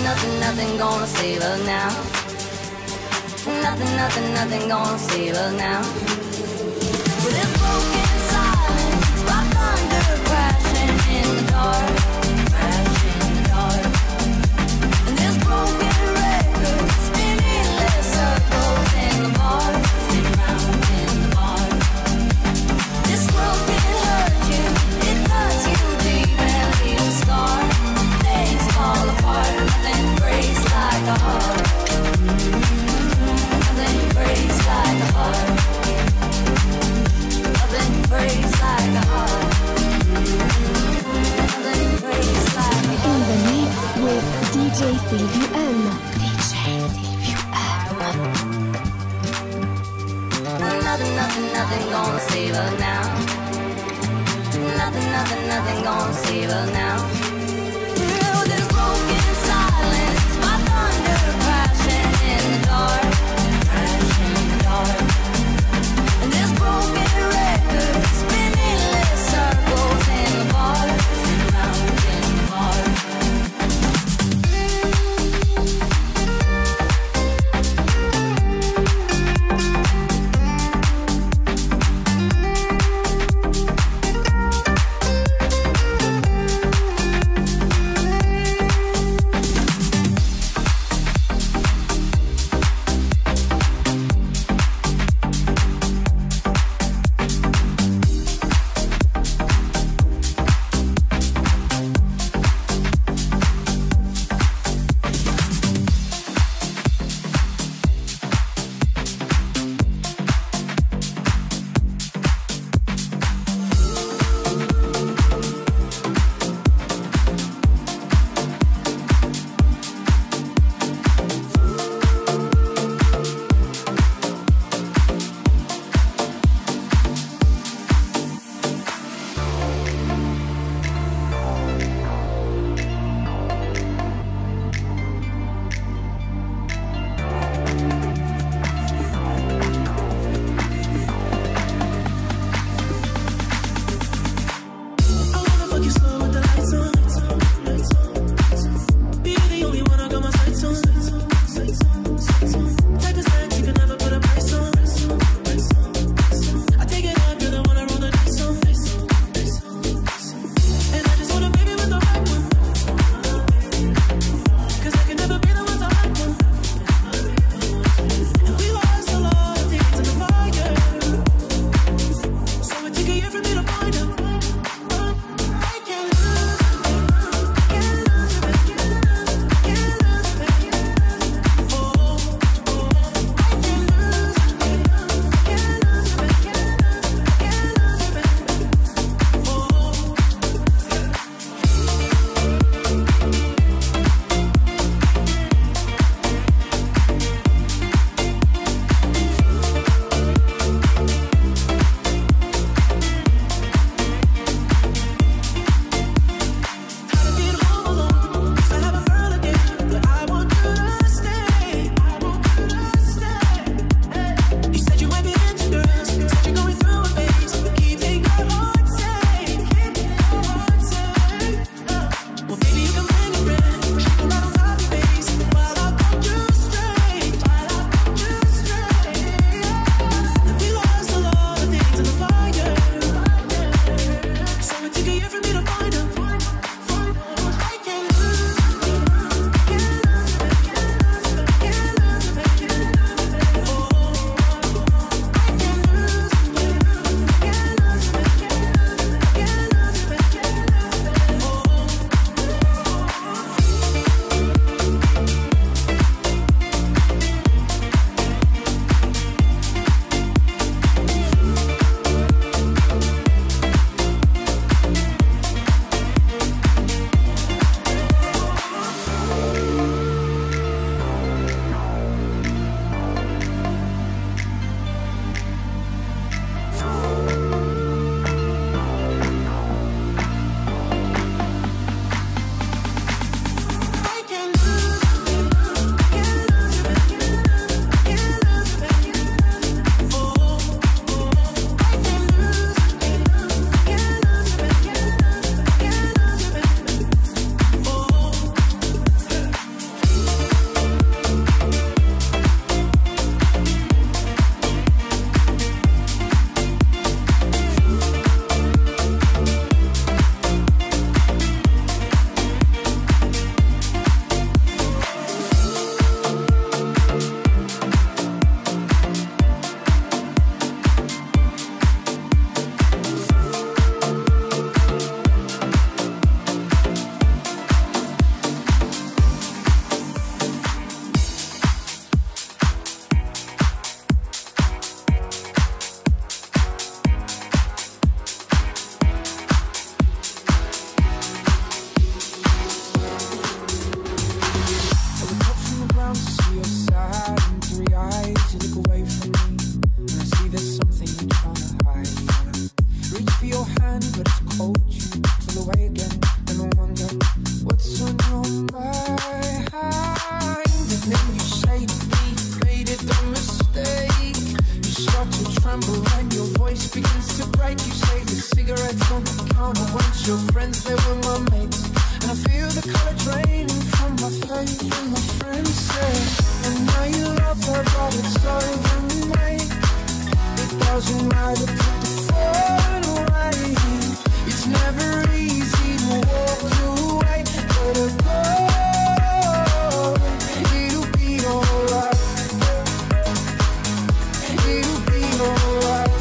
nothing gonna save us now. Nothing gonna save us now. With this broken silence, by thunder crashing in the dark, crashing in the dark. And this broken record spinning little circles in the bar, spin round in the bar. This world can hurt you, it cuts you deep and leaves a scar. Things fall apart, nothing breaks like a heart. Nothing breaks like a heart. Nothing breaks like a heart. Nothing breaks like a heart. In the mix with DJ Silvio M. DJ Silvio M. Nothing gonna save us now. Nothing gonna save us now. With this broken silence, my thunder crashing in the dark, crashing in the dark. And this broken record spinning little circles in the bar, spin round in the bar. Your friends, they were my mates, and I feel the color draining from my face. And my friends say, and now you love her, but it's over, mate. It doesn't matter, put the phone away. It's never easy to walk away. Let her go, it'll be alright. It'll be alright.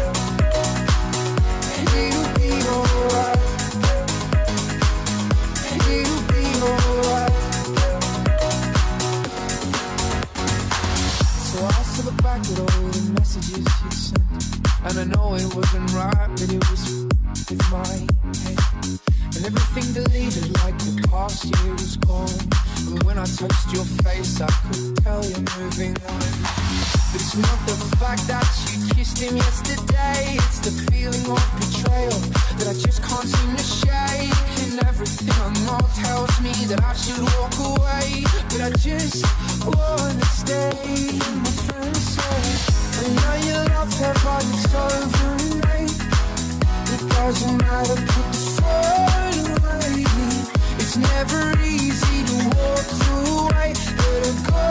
It'll be alright. It'll be alright. So I still look back at all the messages you sent, and I know it wasn't right, but it was with my head. And everything deleted like the past year was gone. And when I touched your face, I could tell you're moving on. But it's not the fact that you kissed him yesterday, it's the feeling of betrayal that I just can't seem to shake. And everything I know tells me that I should walk away, but I just wanna stay. My friend said, I know you love her, but it's over, mate. It doesn't matter, put the phone away. It's never easy to walk away. Let her go,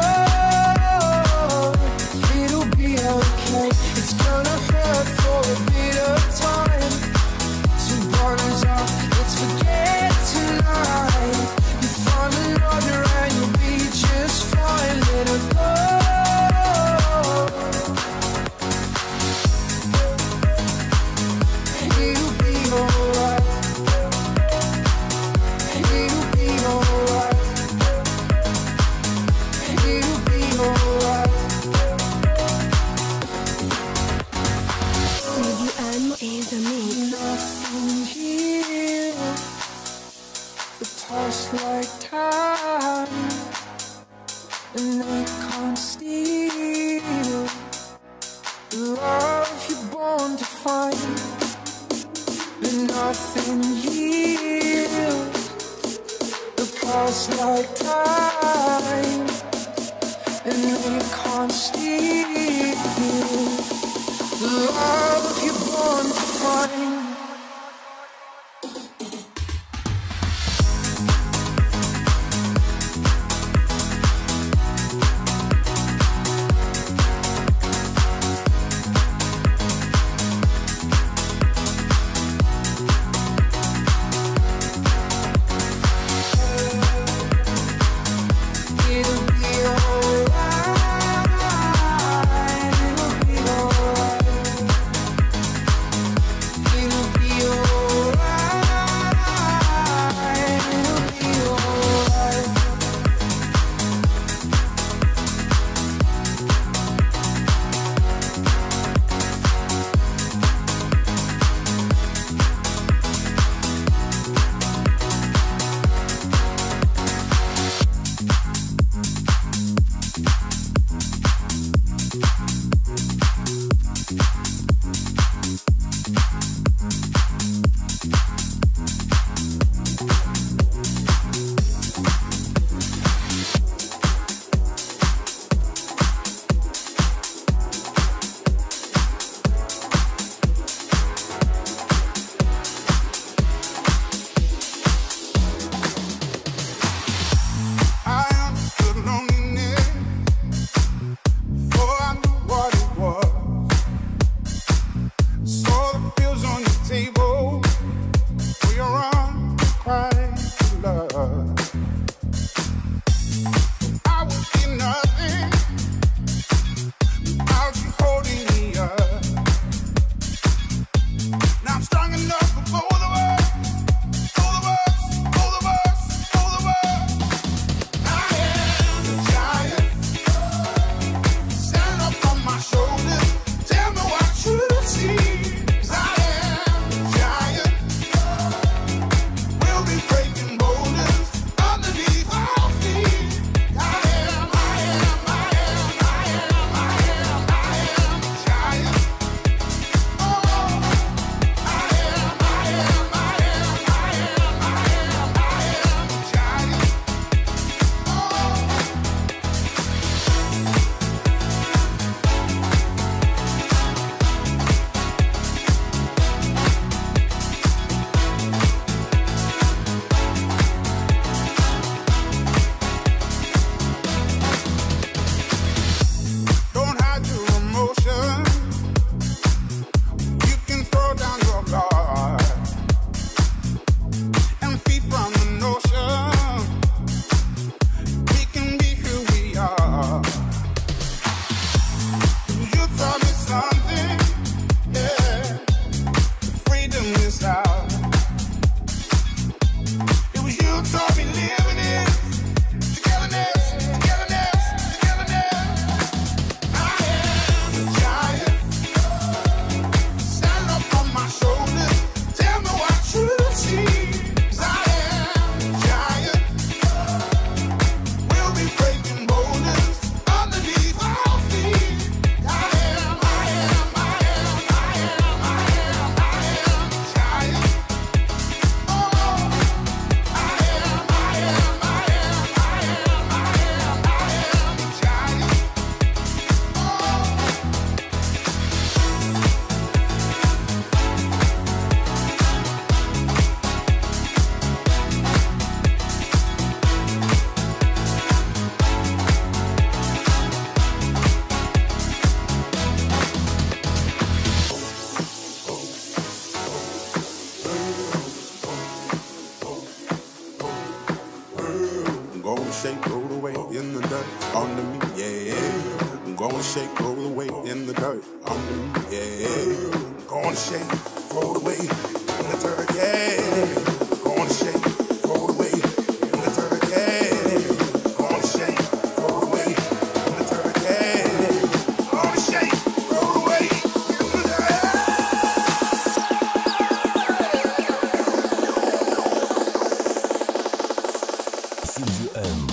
it'll be okay. It's gonna hurt for a bit of time. So bottoms up, let's forget tonight. You find another and you'll be just fine. Let her go. It'll be alright. It'll be alright. It'll be alright. CVM is a mix. Nothing here, the past like time, and they can't steal the love you're born to find. But nothing heals the past like time, and they can't steal the love you're born to find. It'll be alright. It'll be alright. shake, roll away in the dirt under me, yeah. I'm gonna shake, roll away in the dirt under me, yeah. I'm gonna shake, roll away in the dirt, yeah. Gonna shake, roll away in the dirt, yeah. Gonna shake, roll away in the dirt, yeah. Gonna shake, roll away in the dirt. Sylvie M.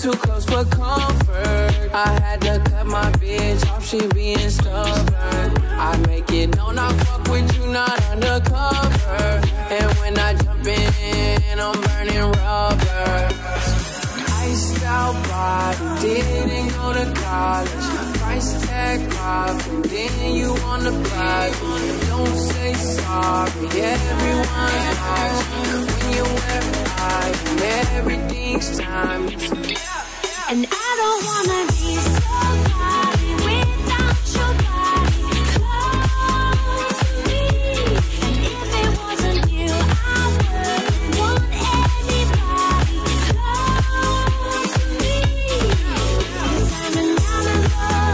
too close for comfort. I had to cut my bitch off, she being stubborn. I make it known I fuck with you, not undercover. And when I jump in, I'm burning rubber. Iced out body, didn't go to college. Price tag popping, then you on the private. Don't say sorry, everyone's watching. When you wear white, everything's timeless. And I don't wanna be somebody without your body close to me. And if it wasn't you, I wouldn't want anybody close to me. 'Cause I'm an animal,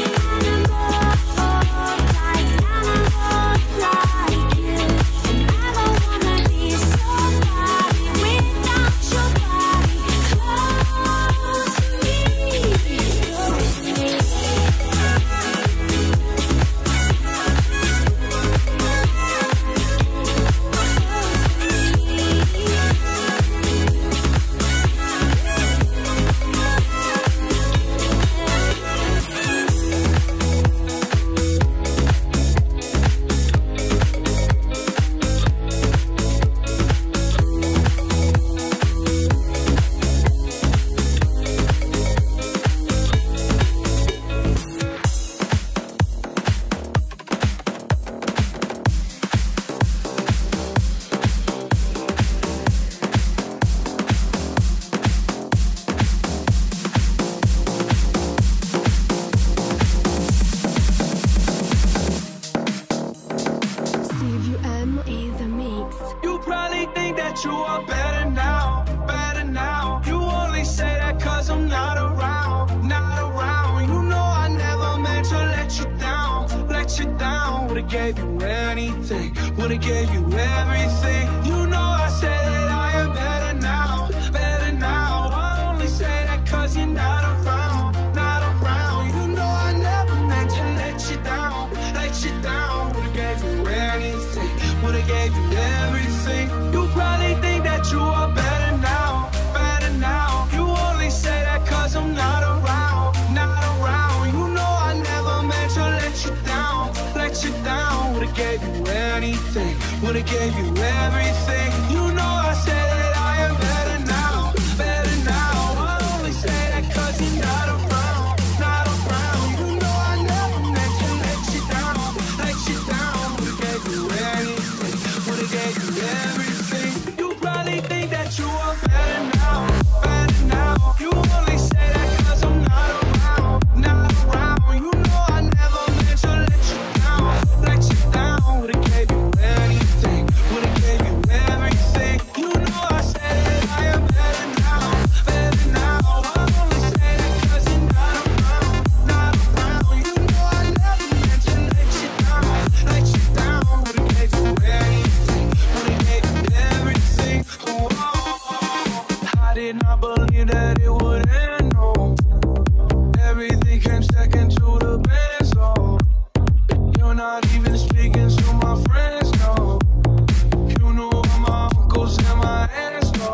like you. And I don't wanna be somebody without your body close to me. Silvio M in the mix. You probably think that you are better now, better now. You only say that 'cause I'm not around, not around. You know I never meant to let you down, let you down. Would've gave you anything, would've gave you everything. You know I said that I am better now, better now. I only say that 'cause you're not around, not around. You know I never meant to let you down, let you down. Would've gave you anything, would've gave you everything. You probably think that you are better now, better now. You only say that 'cause I'm not around, not around. You know I never meant to let you down, let you down. Would've gave you anything, would've gave you everything. You know I said that I am better now, better now. I only say that 'cause you're not around, not around. You know I never meant to let you down, let you down. Would've gave you anything, would've gave you everything. You probably think that you are better now, better now. You only say that 'cause I'm not around, not around. You know I never meant to let you down, let you down. Would've gave you anything, would've gave you everything. You know I said that I am better now, better now. I only say that 'cause you're not around, not around. You know I never meant to let you down, let you down. Would've gave you anything, would've gave you everything. Oh, I did not believe that it would end, no. Everything came second to the best, oh. You're not even speaking to my friends, no. You know all my uncles and my aunts, no.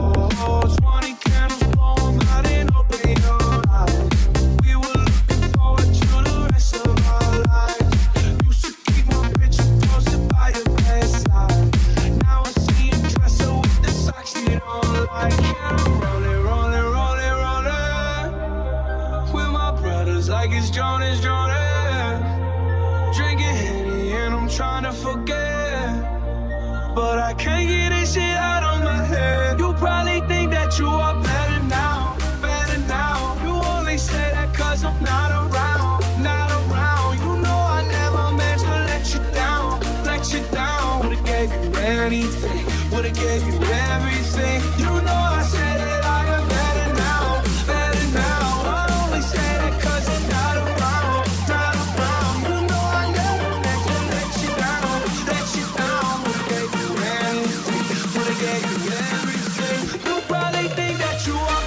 20 candles blowing out and open your eyes. We were looking forward to the rest of our lives. Used to keep my picture posted by your bedside. Now I see you dressed up with the socks you don't like. And I'm rolling, rolling, rolling, rolling with my brothers like it's Jonas, Jonas. Drinking Henny and I'm trying to forget, but I can't get this shit out of my head. You probably think that you are better now, better now. You only say that 'cause I'm not around, not around. You know I never meant to let you down, let you down. Would've gave you anything, would've gave you everything. You know I said that I am better now, better now. I only say that 'cause you're not around, not around. You know I never meant to let you down, let you down. Would've gave you anything, would've gave you everything. You probably think that you are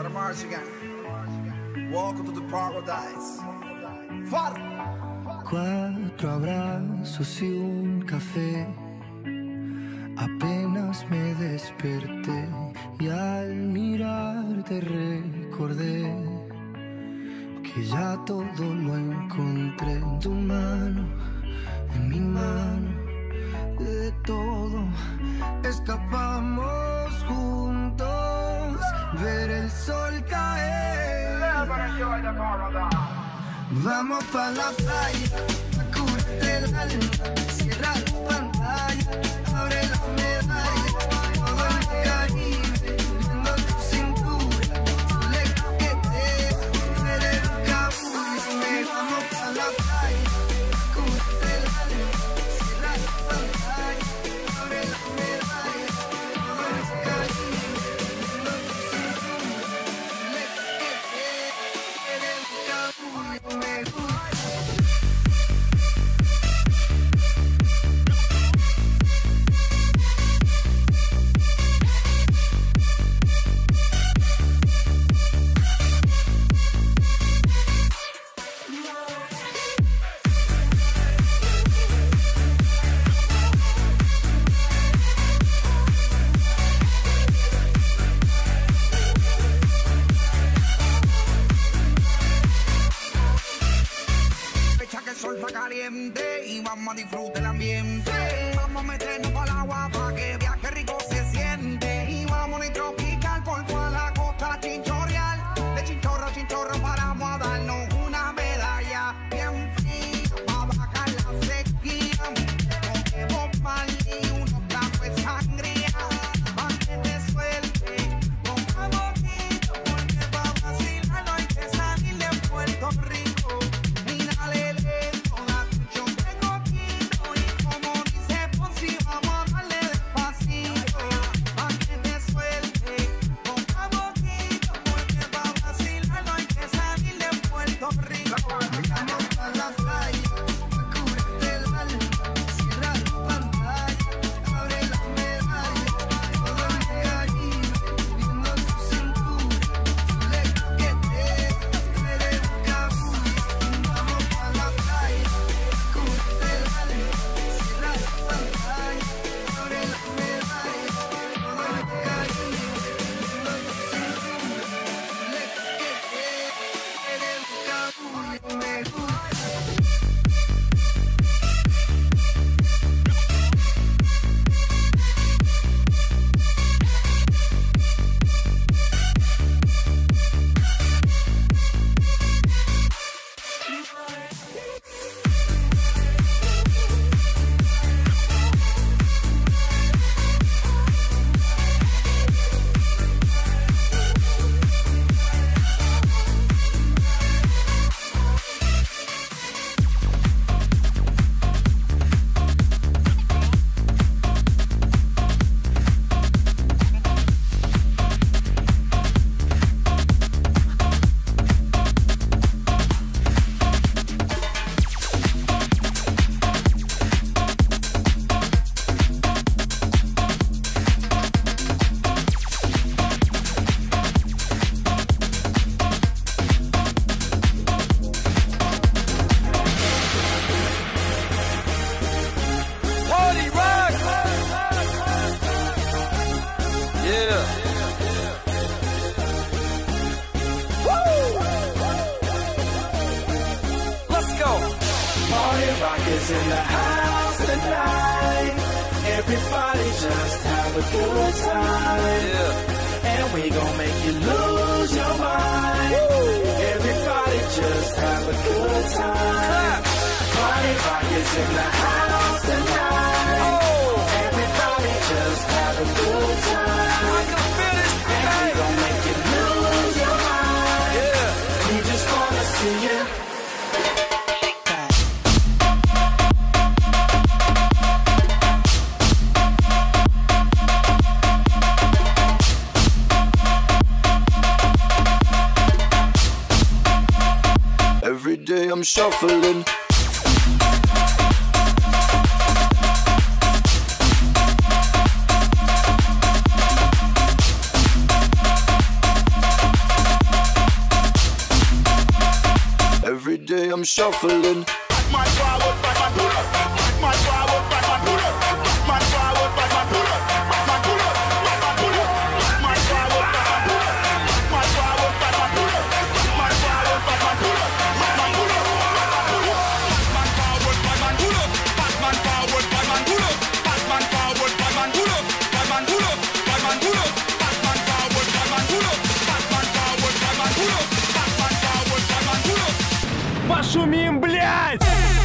from Michigan. Welcome to the paradise. Far. 4 abrazos y un café. Apenas me desperté y al mirarte recordé que ya todo lo encontré en tu mano, en mi mano. De todo escapamos juntos, ver el sol caer. Vamos pa' la playa, a cubrirte el alma, cierra la pantalla, abre la medalla, todo en el Caribe, viendo tu cintura, tú le coqueteas, tú eres un cabullo. Vamos pa' la playa, a cubrirte el alma, cierra la pantalla, abre la medalla, todo en el Caribe, viendo tu cintura, tú le coqueteas, tú eres un cabullo. Y vamos a disfrutar el ambiente. Vamos a meternos para el agua para que viaje rico se siente. Y vamos a tropical por toda la costa chinchorreal. De chinchorro a chinchorro paramos a darnos una medalla bien fría para bajar la sequía. Cogemos mal y unos tragos de sangría para que te suelte. Ponga poquito porque para vacilar no hay que salir de Puerto Rico. Mírale lento. is in the house tonight. Everybody just have a good time. Yeah. And we gon' make you lose your mind. Woo. Everybody just have a good time. Party rock is in the house tonight. Oh. Everybody just have a good time. I can feel it. And we gon' make you lose your mind. Yeah. We just wanna see you. Every day I'm shuffling. I'm shuffling. Batman forward, Batman pull up. Batman forward, Batman pull up. Batman forward, Batman pull up. Batman pull up, Batman pull up. Batman forward, Batman pull up. Batman forward, Batman pull up. Batman forward, Batman pull up. Batman pull up, Batman forward, Batman pull up. Batman forward, Batman pull up. Batman forward, Batman pull up. Batman pull up, Batman pull up. Batman forward, Batman pull up. Batman forward, Batman pull up. Batman forward, Batman pull up. Пошумим, блядь!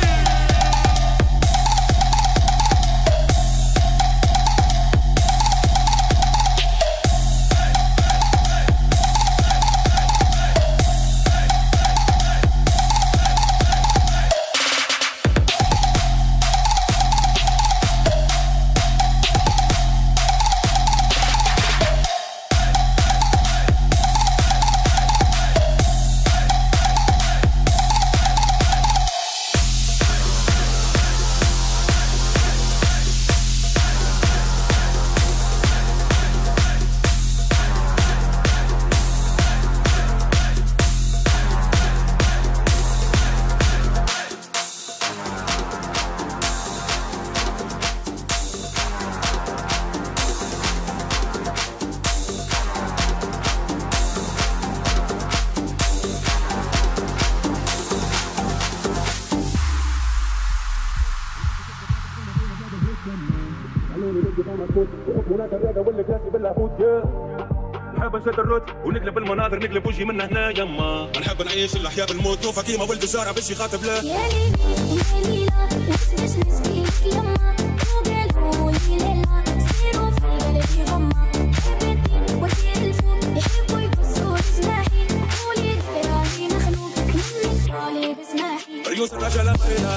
نحب نشد الروت ونقلب المناظر نقلب وجهي من هنا يما نحب نعيش الاحياء بالموت نوفا كيما ولد الزهره باش يخاطب له يا ليلي يا ليلى باش نسقيك يما وقالوا لي ليلى سيروا في قلبي غمه حبيتي ودير الفوق يحبوا يقصوا جناحي قولي دراهي مخلوق منك طالب اسماحي ريوس الرجاله مايله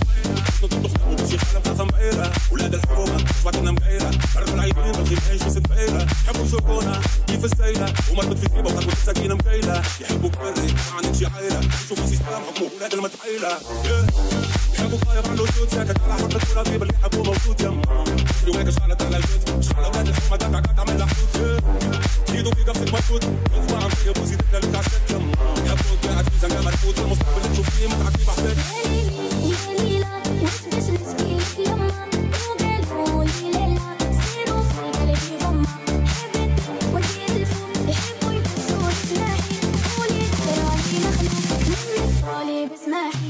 تطفنا وبشي حاله مخاخه مبيره ولاد الحكومه شواتنا مبيره عرفوا العيبين بالخير عيش وستبيره يحبوا يشوفونا كيف السيله ومربط في طيبه وخطوه السكينه مكيله يحبوا كبري ما عندك شي حيره شوفوا سيستم حكموا ولاد المتحيله يحبوا خايف على الوجود ساكت على حق الترابيب اللي يحبوا موجود يما روايك شعلت على الجد شعل اولاد الحكومه تبعك تعمل لها حدود ايده في قفصك مرفوض يطلع عم طيب وزيد لك عشتك يما يحبوا قاعد في زنقه مرفوض المستقبل اللي تشوف فيه متعك فيه بحبك يا ليلى باش نسقيك يما وقالوا لي ليلى سيروا في قلبي غمه حبيتي ودير الفوق يحبوا يقصوا جناحي قولي دراهي مخلوق منك طالب اسماحي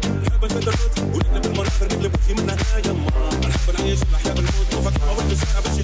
ونقلب المناظر نقلب وجهي من هنا يما نحب نعيش الاحياء بالموت نوفا كيما ولد الزهره